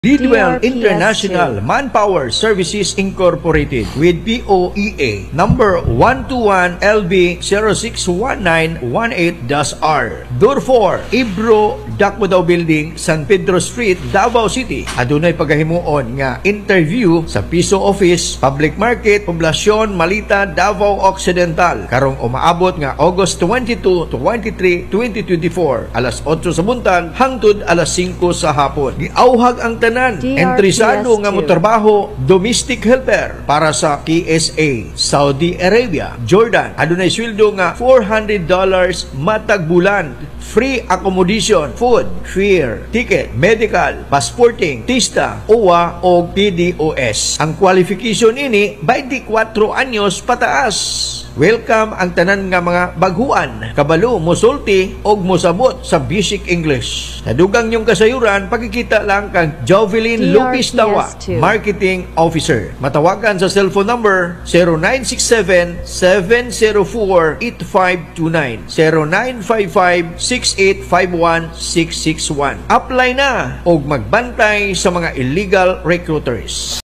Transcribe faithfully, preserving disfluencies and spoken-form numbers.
Leadwell D R P S International Manpower Services Incorporated with P O E A number one two one L B zero six one nine one eight R. Door four, Ibro, Dakwadao Building, San Pedro Street, Davao City. Adunay pagahimuon nga interview sa Piso Office, Public Market, Poblasyon, Malita, Davao Occidental. Karong umaabot nga August twenty-two, twenty-three, twenty twenty-four, alas otso sa buntag hangtod alas singko sa hapon. Giauhag ang D R P S entrisado nga two. motorbaho, domestic helper para sa P S A, Saudi Arabia, Jordan. Adunay sweldo nga four hundred dollars matag bulan. Free accommodation, food, fare, ticket, medical, passporting, tista, O W A o P D O S. Ang qualification ini twenty-four anyos pataas. Welcome ang tanan nga mga baguhan, kabalo, musulti og mosabot sa basic English. Nadugang yung kasayuran, pagkikita lang kang Jovelyn Lupis Tawa, Marketing Officer. Matawagan sa cellphone number zero nine six seven, seven zero four, eight five two nine, zero nine five five, six eight five one, six six one. Apply na og magbantay sa mga illegal recruiters.